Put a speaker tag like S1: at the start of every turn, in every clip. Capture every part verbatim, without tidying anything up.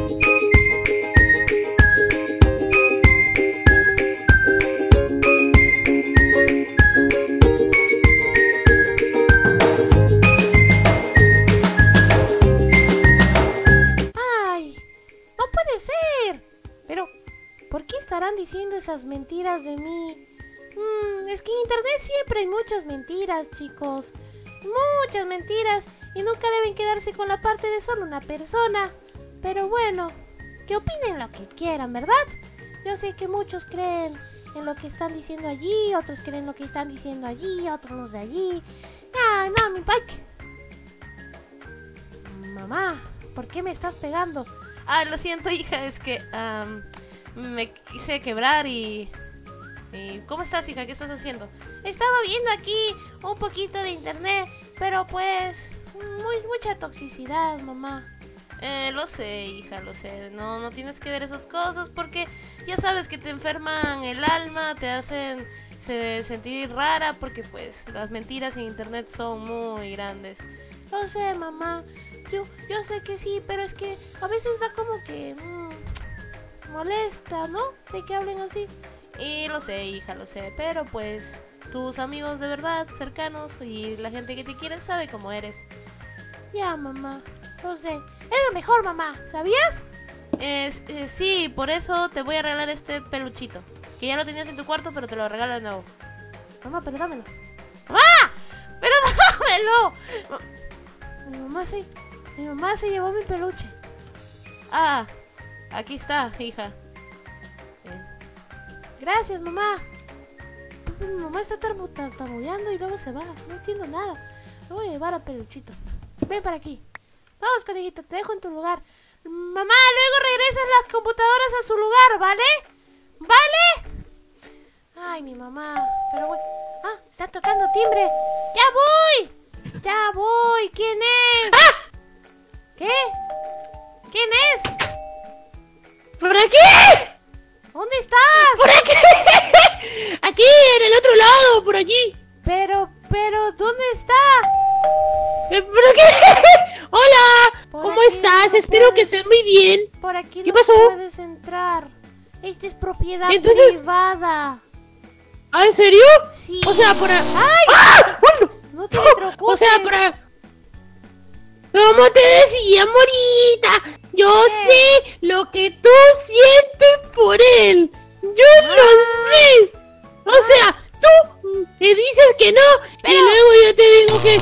S1: ¿Por qué estarán diciendo esas mentiras de mí? Mm, es que en internet siempre hay muchas mentiras, chicos. Muchas mentiras. Y nunca deben quedarse con la parte de solo una persona. Pero bueno, que opinen lo que quieran, ¿verdad? Yo sé que muchos creen en lo que están diciendo allí, otros creen lo que están diciendo allí, otros los de allí. Ah, no, mi bike. Mamá, ¿por qué me estás pegando?
S2: Ah, lo siento, hija, es que um, me quise quebrar y, y... ¿Cómo estás, hija? ¿Qué estás haciendo?
S1: Estaba viendo aquí un poquito de internet, pero pues... Muy, mucha toxicidad, mamá.
S2: Eh, lo sé, hija, lo sé. No, no tienes que ver esas cosas porque ya sabes que te enferman el alma, te hacen se, sentir rara porque pues las mentiras en internet son muy grandes.
S1: Lo sé, mamá. Yo, yo sé que sí, pero es que a veces da como que mmm, molesta, ¿no? De que hablen así.
S2: Y lo sé, hija, lo sé, pero pues tus amigos de verdad, cercanos y la gente que te quiere sabe cómo eres.
S1: Ya, mamá, lo sé. Eres la mejor, mamá, ¿sabías?
S2: Eh, eh, sí, por eso te voy a regalar este peluchito. Que ya lo tenías en tu cuarto, pero te lo regalo de nuevo.
S1: Mamá, pero dámelo.
S2: ¡Mamá! ¡Pero dámelo!
S1: Mi mamá se... Mi mamá se llevó mi peluche.
S2: Ah, aquí está, hija.
S1: Bien. Gracias, mamá. Mi mamá está tartamudeando y luego se va. No entiendo nada. Me voy a llevar a peluchito. Ven para aquí. Vamos, conejito, te dejo en tu lugar. Mamá, luego regresas las computadoras a su lugar, ¿vale? ¿Vale? Ay, mi mamá. Pero bueno. Ah, están tocando timbre. ¡Ya voy! ¡Ya voy! ¿Quién es?
S3: ¡Ah!
S1: ¿Qué? ¿Quién es?
S3: ¿Por aquí?
S1: ¿Dónde estás?
S3: ¡Por aquí! Aquí, en el otro lado, por allí.
S1: Pero, pero, ¿dónde está?
S3: Eh, ¿Por aquí? Hola,
S1: Por
S3: ¿cómo
S1: aquí
S3: estás?
S1: no
S3: Espero que
S1: puedes-
S3: estés muy bien.
S1: Por aquí
S3: ¿Qué
S1: no
S3: pasó?
S1: puedes entrar. Esta es propiedad
S3: Entonces-
S1: privada.
S3: ¿Ah, en serio?
S1: Sí.
S3: O sea, para...
S1: ¡Ay!
S3: ¡Ah! ¡Bueno!
S1: No te preocupes.
S3: O sea, para... Como te decía, Morita, yo
S1: ¿Qué?
S3: sé lo que tú sientes por él. Yo
S1: Ah.
S3: lo sé. O sea, tú me dices que no
S1: Pero-
S3: y luego yo te digo que...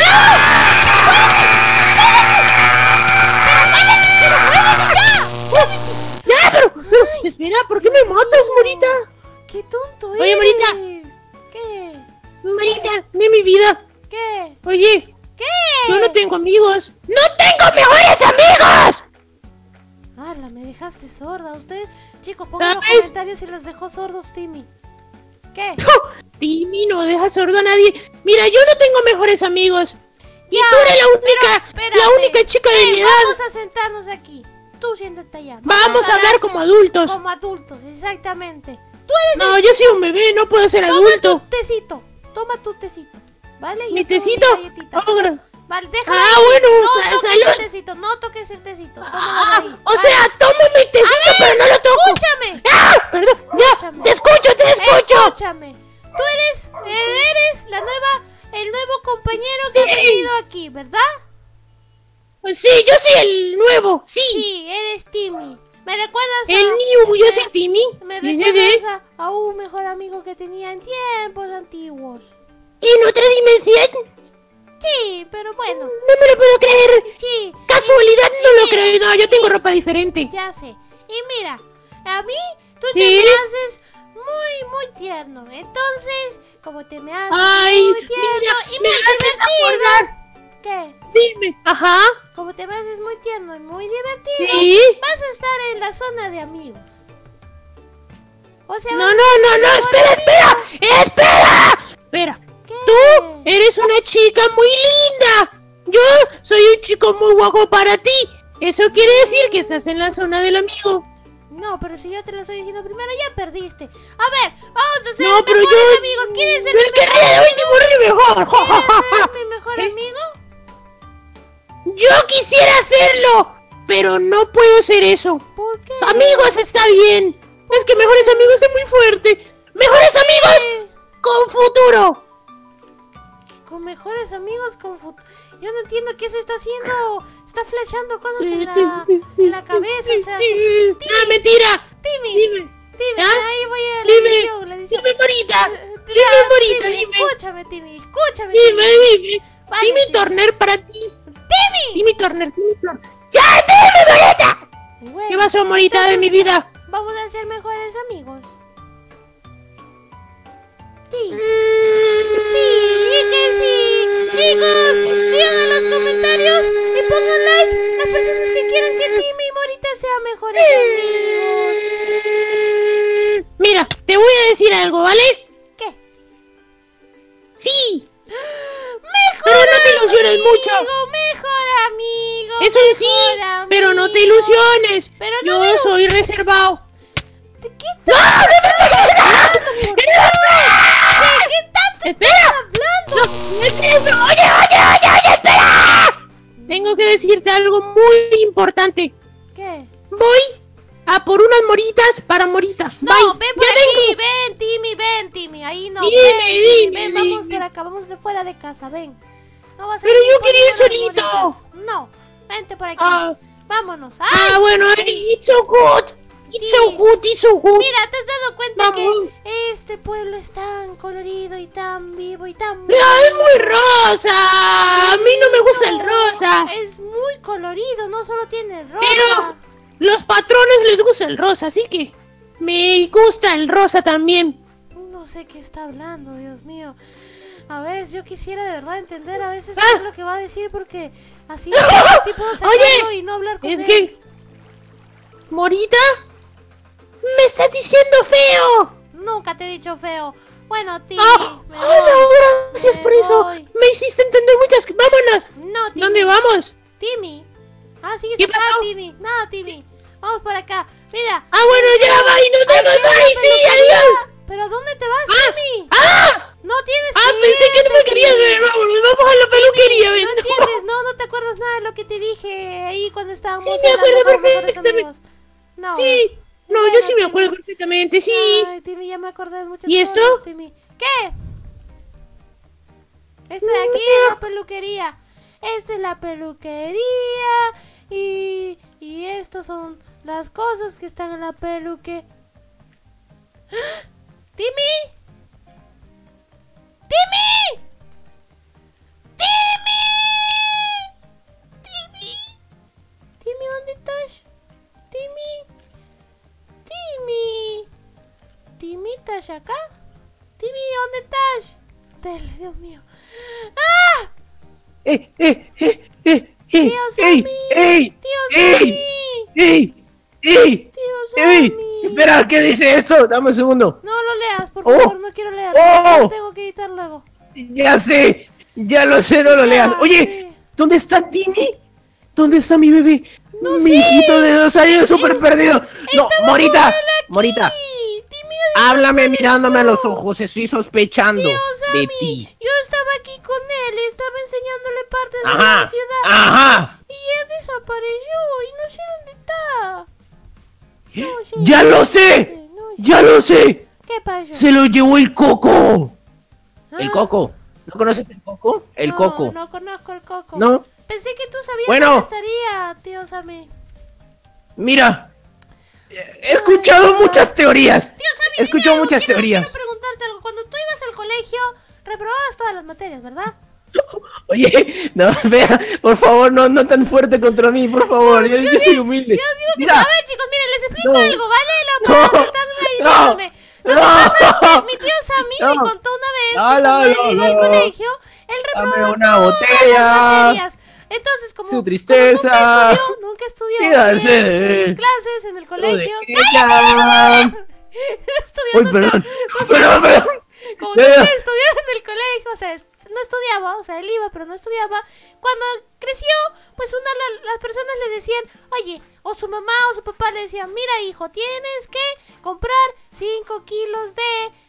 S3: ¡Ya! Pero, pero, espera, ¿por qué me matas, Morita?
S1: ¡Qué tonto
S3: Oye,
S1: eres!
S3: Morita.
S1: ¿Qué?
S3: Morita, de mi vida.
S1: ¿Qué?
S3: Oye,
S1: ¿Qué?
S3: yo no tengo amigos. ¡No tengo mejores amigos!
S1: Ala, me dejaste sorda. Usted, chicos, pongan en los
S3: ¿Sabes?
S1: comentarios si les dejó sordos, Timmy. ¿Qué?
S3: Timmy no deja sordo a nadie. Mira, yo no tengo mejores amigos. Y
S1: Ya,
S3: tú eres la única,
S1: espérate.
S3: la única chica de
S1: Ven,
S3: mi edad.
S1: vamos a sentarnos aquí. Tú siéntate allá.
S3: Vamos a hablar como adultos.
S1: como adultos, exactamente.
S3: No, yo soy un bebé, no puedo ser
S1: Toma
S3: adulto.
S1: tu tecito. Toma tu tecito. ¿Vale?
S3: ¿Mi
S1: Yo tomo
S3: tecito?
S1: galletita.
S3: Oh, gra-
S1: Vale, déjalo.
S3: Ah,
S1: ahí.
S3: bueno,
S1: no
S3: sa-
S1: toques
S3: salud.
S1: el tecito, no toques el tecito. Tómalo
S3: Ah,
S1: de ahí.
S3: o
S1: Vale.
S3: sea, tomo mi tecito, pero no lo toco.
S1: Escúchame.
S3: ¡Ah! Perdón, ya,
S1: Escúchame.
S3: te escucho, te escucho.
S1: Escúchame. Tú eres, eres la nueva, el nuevo compañero que
S3: Sí.
S1: ha venido aquí, ¿verdad?
S3: Pues sí, yo soy el nuevo, sí.
S1: Sí, eres Timmy. ¿Me recuerdas a...?
S3: El new, yo soy Timmy.
S1: ¿Me
S3: Sí, sí,
S1: recuerdas
S3: sí.
S1: a, a un mejor amigo que tenía en tiempos antiguos?
S3: ¿En otra dimensión?
S1: Sí, pero bueno,
S3: No me lo puedo creer.
S1: sí,
S3: Casualidad, no lo
S1: mira,
S3: creo. No, yo tengo ropa diferente.
S1: ya sé. Y mira, a mí tú
S3: ¿Sí?
S1: te me haces muy, muy tierno. Entonces, como te me haces
S3: Ay,
S1: muy tierno
S3: mira,
S1: y
S3: me
S1: muy
S3: haces
S1: divertido.
S3: acordar.
S1: ¿Qué?
S3: Dime. Ajá.
S1: Como te me haces muy tierno y muy divertido,
S3: Sí.
S1: vas a estar en la zona de amigos. O sea,
S3: No,
S1: vas
S3: no,
S1: a ser
S3: no,
S1: mi
S3: no,
S1: mejor
S3: espera,
S1: amigo.
S3: espera. Espera. Espera.
S1: ¿Qué?
S3: Tú eres una chica muy linda. Yo soy un chico muy guapo para ti. Eso quiere decir que estás en la zona del amigo.
S1: No, pero si yo te lo estoy diciendo primero, ya perdiste. A ver, vamos a ser
S3: No, pero
S1: mejores
S3: yo...
S1: amigos. ¿Quieres ser
S3: yo
S1: mi
S3: el que
S1: mejor
S3: ríe de
S1: amigo?
S3: último ríe mejor.
S1: ¿Quieres ser mi mejor
S3: ¿Eh?
S1: amigo?
S3: Yo quisiera hacerlo. pero no puedo ser eso.
S1: ¿Por qué?
S3: Amigos está bien. Es que mejores amigos es muy fuerte. ¡Mejores amigos con futuro!
S1: Con mejores amigos, con futuro. Yo no entiendo qué se está haciendo. Está flashando cosas en la, en la cabeza. O sea,
S3: ¡Ah, mentira!
S1: Timmy,
S3: Dime.
S1: Timmy,
S3: ¿Ah?
S1: ahí voy a la
S3: Dime.
S1: edición, la edición.
S3: Dime, Morita.
S1: Eh,
S3: Dime,
S1: ya,
S3: Morita,
S1: Timmy,
S3: dime.
S1: Escúchame, Timmy, escúchame.
S3: Dime,
S1: Timmy.
S3: dime.
S1: Vale,
S3: Dime
S1: Timmy.
S3: Turner para ti.
S1: ¡Timmy!
S3: Dime Turner, dime Turner. ¡Ya, dime, Morita!
S1: Bueno,
S3: ¿Qué pasó, Morita, de mi vida?
S1: vamos a ser mejores amigos. Sí.
S3: Mm.
S1: Sí, que sí. Chicos, digan en los comentarios y pongan like las personas que quieran que Timmy y Morita sean mejores amigos.
S3: Mira, te voy a decir algo, ¿vale?
S1: ¿Qué?
S3: Sí.
S1: ¡Mejor
S3: Pero no te ilusiones
S1: amigo,
S3: mucho.
S1: mejor amigo!
S3: Eso sí,
S1: mejor
S3: pero no te
S1: amigo.
S3: ilusiones.
S1: Pero no
S3: Yo
S1: me-
S3: soy reservado.
S1: ¿De qué tanto ¿Por qué? ¿De qué tanto
S3: ¡Espera!
S1: estás hablando?
S3: No, espera, oye, oye, oye, oye, espera. Tengo que decirte algo muy importante.
S1: ¿Qué?
S3: Voy a por unas moritas para Morita.
S1: No,
S3: Bye.
S1: ven por
S3: Ya
S1: aquí,
S3: vengo.
S1: ven, Timmy, ven, Timmy, ahí no,
S3: Dime,
S1: ven,
S3: dime,
S1: ven, vamos
S3: dime.
S1: por acá, vamos de fuera de casa, ven. No vas a
S3: Pero
S1: venir
S3: yo
S1: por
S3: quería ir
S1: ninguna
S3: solito.
S1: moritas. No, vente por aquí,
S3: Ah.
S1: vámonos.
S3: Ah,
S1: ¡Ay!
S3: bueno, ay, it's so good. It's so
S1: Sí.
S3: good, it's so good.
S1: Mira, ¿te has dado cuenta
S3: Vamos.
S1: que este pueblo es tan colorido y tan vivo y tan...
S3: Ah, es muy rosa. A mí no me gusta el rosa.
S1: Es muy colorido, no solo tiene rosa.
S3: Pero los patrones les gusta el rosa, así que me gusta el rosa también.
S1: No sé qué está hablando, Dios mío. A ver, yo quisiera de verdad entender a veces
S3: Ah.
S1: qué es lo que va a decir porque así, así puedo sacarlo
S3: Oye,
S1: y no hablar con
S3: es
S1: él.
S3: que... ¿Morita? ¡Me estás diciendo feo!
S1: Nunca te he dicho feo. Bueno, Timmy,
S3: ¡Ah!
S1: me
S3: ¡Ah,
S1: voy.
S3: no, gracias
S1: Me
S3: por eso!
S1: voy.
S3: Me hiciste entender muchas... ¡Vámonos!
S1: No, Timmy.
S3: ¿Dónde vamos?
S1: Timmy. Ah, sigues
S3: ¿Qué
S1: acá,
S3: pasó?
S1: Timmy. Nada, Timmy. Vamos por acá. Mira.
S3: Ah, bueno, ya va y nos vemos.
S1: Ay,
S3: ¡Ay,
S1: pero-
S3: sí,
S1: pero-
S3: adiós!
S1: ¿Pero a dónde te vas,
S3: ¡Ah!
S1: Timmy?
S3: ¡Ah!
S1: No tienes
S3: ¡Ah, pensé que no me querías ver! ¡Vámonos, vamos a la peluquería! ven.
S1: No entiendes, no, no te acuerdas nada de lo que te dije ahí cuando estábamos
S3: Sí, me
S1: hablando
S3: acuerdo
S1: como mejores
S3: perfectamente.
S1: amigos. No.
S3: Sí, no, yo sí me acuerdo perfectamente, sí.
S1: Ay, Timmy, ya me acordé de muchas
S3: ¿Y
S1: cosas,
S3: esto?
S1: Timmy. ¿Qué? Esta de aquí es la peluquería. Esta es la peluquería. Y, y estas son las cosas que están en la peluque. ¡Ah! ¡Timmy! ¡Timmy! ¡Timmy! ¡Timmy! ¿Timmy, dónde estás? ¡Timmy! ¡Timmy! ¿Timmy, estás acá? ¡Timmy, dónde estás! Tele, Dios mío. ¡Ah!
S3: ¡Eh, eh, eh, eh! ¡Eh!
S1: ¡Tío
S3: ¡Ey!
S1: Sammy!
S3: ¡Ey!
S1: ¡Tío
S3: ¡Ey!
S1: Sammy!
S3: ¡Ey! ¡Ey!
S1: ¡Tío
S3: ¡Ey!
S1: Sammy!
S3: Espera, ¿qué dice esto? Dame un segundo.
S1: No lo leas, por
S3: Oh.
S1: favor, no quiero leer.
S3: Oh.
S1: Lo tengo que editar luego.
S3: Ya sé, ya lo sé, no lo leas. Oye, ¿dónde está Timmy? ¿Dónde está mi bebé?
S1: No
S3: mi
S1: sé.
S3: hijito de dos años súper perdido. No,
S1: Estaba
S3: Morita,
S1: con él aquí.
S3: Morita,
S1: Timmy,
S3: háblame mirándome a los ojos, estoy sospechando
S1: tío
S3: de
S1: Sammy,
S3: ti.
S1: yo estaba aquí con él, estaba enseñándole partes de
S3: Ajá,
S1: la ciudad.
S3: ajá.
S1: Y él desapareció y no sé dónde está. No sé
S3: Ya
S1: dónde
S3: lo
S1: está,
S3: sé,
S1: no sé.
S3: ya lo sé.
S1: ¿Qué pasó?
S3: Se lo llevó el coco. El
S1: Ah,
S3: coco. ¿No conoces el coco? El
S1: no,
S3: coco.
S1: No conozco el coco.
S3: ¿No?
S1: Pensé que tú sabías
S3: Bueno.
S1: dónde estaría, tío Sammy.
S3: Mira, he escuchado muchas teorías.
S1: Tío Sammy,
S3: He escuchado
S1: dime algo,
S3: muchas
S1: quiero-
S3: teorías.
S1: Quiero preguntarte algo. Cuando tú ibas al colegio, reprobabas todas las materias, ¿verdad?
S3: Oye, no, vea, por favor, no, no tan fuerte contra mí, por favor. Yo, yo soy humilde.
S1: Yo digo que...
S3: Mira,
S1: A ver, chicos, miren, les explico
S3: No.
S1: algo, ¿vale? Lo
S3: No.
S1: que están ahí
S3: No.
S1: viéndome. Lo que
S3: No.
S1: pasa es que mi tío Sammy me
S3: No.
S1: contó una vez
S3: No,
S1: que
S3: no,
S1: cuando él
S3: no,
S1: iba al
S3: no.
S1: colegio, él
S3: Dame
S1: reprobaba
S3: una
S1: todas
S3: botella.
S1: las materias. Entonces, como,
S3: Su
S1: como
S3: tristeza.
S1: nunca estudió, nunca estudió
S3: Quedarse
S1: bien
S3: de él.
S1: clases en el colegio.
S3: de ella.
S1: Estudiando
S3: Uy, perdón, perdón, perdón.
S1: como
S3: Ya,
S1: nunca
S3: ya.
S1: estudió en el colegio, o sea, es- no estudiaba, o sea, él iba, pero no estudiaba. Cuando creció, pues una la- las personas le decían, oye, o su mamá o su papá le decían, mira hijo, tienes que comprar cinco kilos de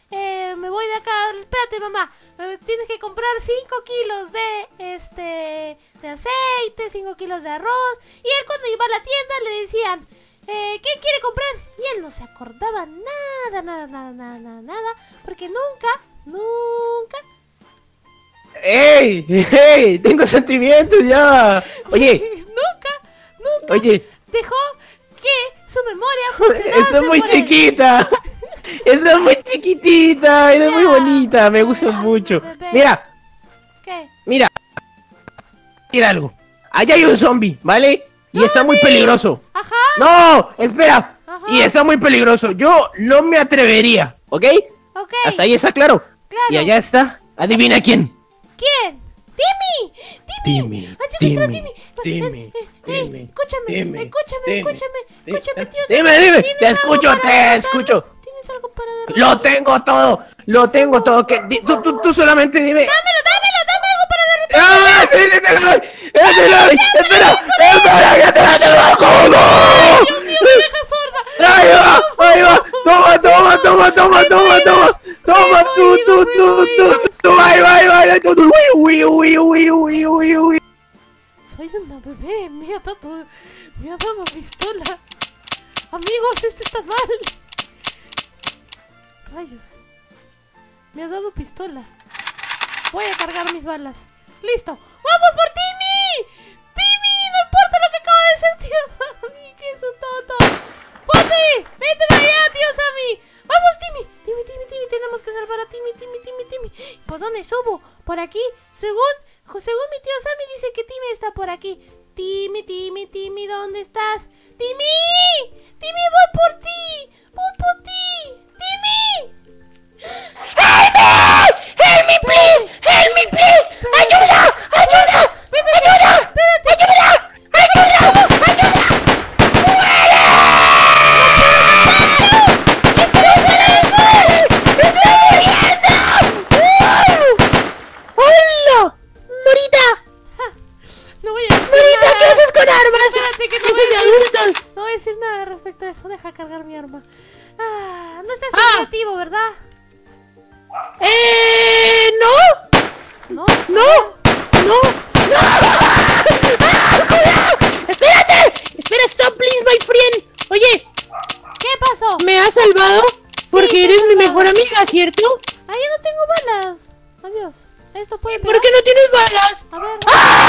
S1: eh, me voy de acá. Espérate, mamá. Me tienes que comprar cinco kilos de, este, de aceite, cinco kilos de arroz. Y él cuando iba a la tienda le decían, eh, ¿qué quiere comprar? Y él no se acordaba nada, nada, nada, nada, nada, nada. Porque nunca, nunca...
S3: ¡Ey! ¡Ey! Tengo sentimientos ya. Oye.
S1: nunca, nunca
S3: Oye.
S1: dejó que su memoria funcionara.
S3: Estás muy chiquita. Estás muy chiquitita. Eres
S1: Ya.
S3: muy bonita. Me gustas mucho.
S1: Bebé.
S3: Mira.
S1: ¿Qué?
S3: Mira. Mira algo. Allá hay un zombie, ¿vale? Y está muy peligroso.
S1: Ajá.
S3: No, espera.
S1: Ajá.
S3: Y está muy peligroso. Yo no me atrevería, ¿ok?
S1: Ok.
S3: Hasta ahí está claro.
S1: Claro.
S3: Y allá está. Adivina quién.
S1: ¿Quién? ¡Timmy! ¡Timmy!
S3: Timmy,
S1: ¡Ah, sí, que será
S3: Timmy,
S1: Timmy!
S3: Timmy,
S1: Eh, eh,
S3: Timmy,
S1: eh, escúchame,
S3: Timmy,
S1: escúchame,
S3: Timmy,
S1: escúchame,
S3: Timmy.
S1: escúchame, tío.
S3: Dime,
S1: Sam,
S3: dime,
S1: ¿tienes
S3: te
S1: algo
S3: escucho,
S1: para
S3: te
S1: derrotarlo?
S3: escucho.
S1: ¿Tienes algo para derrotarlo?
S3: Lo tengo todo, lo tengo todo. Que di- tú, tú, tú solamente dime.
S1: ¡Dámelo, dámelo, dame algo para derrotarlo!
S3: ¡Ah, sí, sí, te lo doy! ¡Ya te lo doy! ¡Espera! ¡Espera! ¡Ya te la tengo! ¿Cómo?
S1: ¡Dios mío, me deja sorda!
S3: ¡Ahí va! ¡Ahí va! ¡Toma, toma, toma, toma, toma, toma! ¡Toma, tú, tú, tú, tú, tú! ¡Ahí va, ahí va! ahí va, tú, tú. ¡Uy, uy, uy, uy, uy, uy!
S1: Soy una bebé, me ha dado, me ha dado pistola. Amigos, esto está mal. Rayos. Me ha dado pistola. Voy a cargar mis balas. ¡Listo! ¡Vamos por Timmy! ¡Timmy! ¡No importa lo que acaba de decir tío Sammy! ¡Que es un tonto! ¡Ponte! ¡Vete de allá, tío Sammy! ¡Vamos, Timmy! Timmy, Timmy, Timmy, tenemos que salvar a Timmy, Timmy, Timmy, Timmy. ¿Por dónde subo? ¿Por aquí? Según, según mi tío Sammy dice que Timmy está por aquí. Timmy, Timmy, Timmy, ¿dónde estás? ¡Timmy! ¡Timmy, voy por ti! ¡Voy por ti! ¡Timmy!
S3: ¡Help me! ¡Help me, please! ¡Help me, please! ¡Ayuda! ¡Ayuda!
S1: ¡Vete,
S3: ¡Ayuda!
S1: espérate!
S3: ¡Ayuda! ¡Ayuda! ¡Ayuda! ¡Hola! ¡Morita!
S1: No voy a decir
S3: ¡Morita,
S1: nada.
S3: qué haces con armas!
S1: Espérate, que no
S3: ¡Eso
S1: voy
S3: es de
S1: a decir-
S3: adultos!
S1: No voy a decir nada respecto a eso. Deja cargar mi arma. Ah, no estás
S3: Ah.
S1: creativo, ¿verdad?
S3: ¡Eh! ¿No?
S1: No.
S3: ¡No! ¡No! ¡No! ¡Ah! ¡Cuidado! ¡Espérate! ¡Espera, stop, please, my friend! Oye,
S1: ¿Qué pasó?
S3: ¿me has salvado? Porque
S1: te he
S3: eres mi
S1: salvado.
S3: mejor amiga, ¿cierto?
S1: Ah, yo no tengo balas. Adiós. Esto puede pegar.
S3: ¿Por qué no tienes balas?
S1: A ver.
S3: ¡Ah!